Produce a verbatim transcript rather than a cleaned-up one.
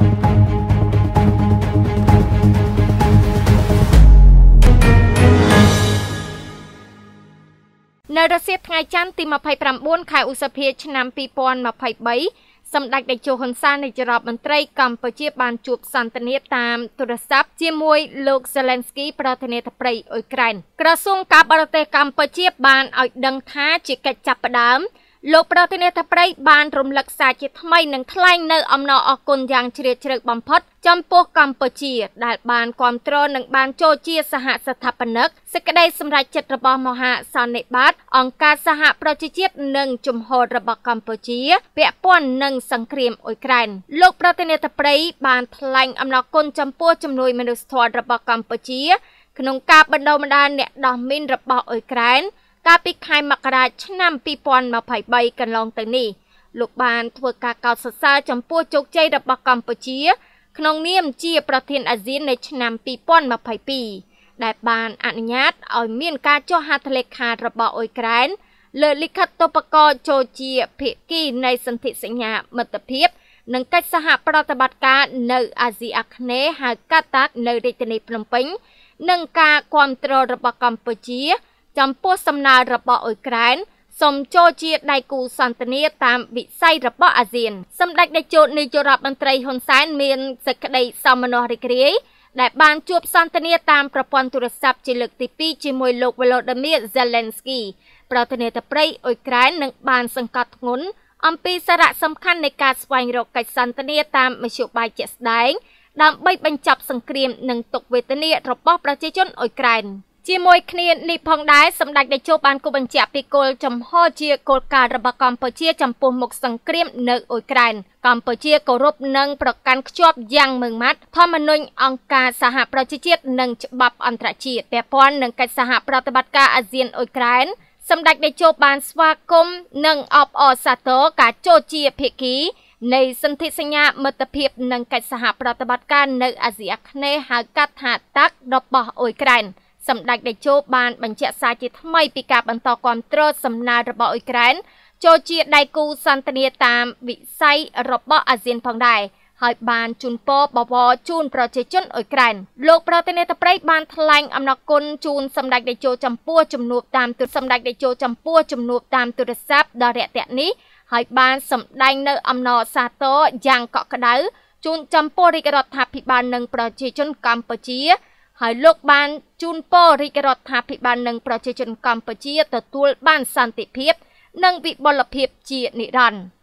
នៅរសៀលថ្ងៃច័ន្ទទីម្ភៃប្រាំបួនខែឧសភាឆ្នាំពីរពាន់ម្ភៃបីសម្ដេចតេជោហ៊ុនសែននាយករដ្ឋមន្ត្រីកម្ពុជាបានជួបសន្ទនាតាមទូរស័ព្ទជាមួយលោក Zelensky ប្រធានាធិបតីអ៊ុយក្រែនក្រសួងការបរទេសកម្ពុជាបានឲ្យដឹងថាជាកិច្ចចាប់ផ្ដើមលោកប្រធានាធិបតីបានរំលឹកសារជាថ្មីនិងថ្លែងនៅអំណរអគុណយ៉ាងជ្រាលជ្រៅបំផុតចំពោះកម្ពុជាដែលបានគាំទ្រនិងបានចូលជាសហស្ថាបនិកសេចក្តីសម្រេចចិត្តរបស់មហាសន្និបាតអង្គការសហប្រជាជាតិនិងជំហររបស់កម្ពុជាពាក់ព័ន្ធនឹងសង្គ្រាមអ៊ុយក្រែនលោកប្រធានាធិបតីបានថ្លែងអំណរគុណចំពោះជំនួយមនុស្សធម៌របស់កម្ពុជាក្នុងការបណ្ដុះបណ្ដាលអ្នកដោះមីនរបស់អ៊ុយក្រែនកាលពីខែមករាឆ្នាំពីរពាន់ម្ភៃបីកន្លងទៅនេះលោកបានធ្វើការកោតសរសើរចំពោះជោគជ័យរបស់កម្ពុជាក្នុងនាមជាប្រធានអាស៊ាននៅឆ្នាំពីរពាន់ម្ភៃពីរដែលបានអនុញ្ញាតឲ្យមានការចុះហត្ថលេខារបស់អ៊ុយក្រែនលើលិខិតតុបករណ៍ចូលជាភាគីនៃសន្ធិសញ្ញាមិត្តភាពនិងកិច្ចសហប្រតិបត្តិការនៅអាស៊ីអាគ្នេយ៍ហៅកាត់តាកនៅរាជធានីភ្នំពេញនិងការគាំទ្ររបស់កម្ពុជាចំពោះសំណើរបស់អ៊ុយក្រែនសូមចូលជាដៃគូសន្ទនាតាមវិស័យរបស់អាស៊ានសម្ដេចតេជោនាយករដ្ឋមន្ត្រីហ៊ុនសែនមានសេចក្តីសោមនស្សរីករាយដែលបានជួបសន្ទនាតាមប្រព័ន្ធទូរស័ព្ទជាលើកទីពីរជាមួយលោក Volodymyr Zelensky ប្រធានាធិបតីអ៊ុយក្រែននិងបានសង្កត់ធ្ងន់អំពីសារៈសំខាន់នៃការស្វែងរកកិច្ចសន្ទនាតាមមធ្យោបាយជាក់ស្ដែងដើម្បីបញ្ចប់សង្គ្រាមនិងទុក្ខវេទនារបស់ប្រជាជនអ៊ុយក្រែនជាមួយគ្នានេះផងដែរសម្ដេចតេជោបានគូបញ្ជាក់ពីគោលចំហជាគោលការណ៍របស់កម្ពុជាចំពោះមុខសង្គ្រាមនៅអ៊ុយក្រែនកម្ពុជាគោរពនិងប្រកាន់ខ្ជាប់យ៉ាងម៉ឺងម៉ាត់ធម្មនុញ្ញអង្គការសហប្រជាជាតិនិងច្បាប់អន្តរជាតិពាក់ព័ន្ធនឹងកិច្ចសហប្រតិបត្តិការអាស៊ានអ៊ុយក្រែនសម្ដេចតេជោបានស្វាគមន៍និងអបអរសាទរការចូលជាភាគីនៃសន្ធិសញ្ញាមិត្តភាពនិងកិច្ចសហប្រតិបត្តិការនៅអាស៊ីអាគ្នេយ៍ហៅកាត់ថាតាក់របស់អ៊ុយក្រែនសម្ដេចតេជោបានបញ្ជាក់សារជាថ្មីពីការបន្តគាំទ្រសំណើរបស់អ៊ុយក្រែនចូលជាដៃគូសន្ទនាតាមវិស័យរបស់អាស៊ានផងដែរហើយបានជូនពរបវរជូនប្រជាជនអ៊ុយក្រែនលោកប្រធានាធិបតីបានថ្លែងអំណរគុណជូនសម្ដេចតេជោចំពោះជំនួបតាមទូរសម្ដេចតេជោចំពោះជំនួបតាមទូរស័ព្ទដ៏រាក់ទាក់នេះហើយបានសម្ដែងនៅអំណរសាទរយ៉ាងកក់ក្ដៅជូនចំពោះរាជរដ្ឋាភិបាលនិងប្រជាជនកម្ពុជាហើយលោកបានជូនពររាជរដ្ឋាភិបាលនិងប្រជាជនកម្ពុជាទទួលបានសន្តិភាពនិងវិបុលភាពជានិរន្តរ៍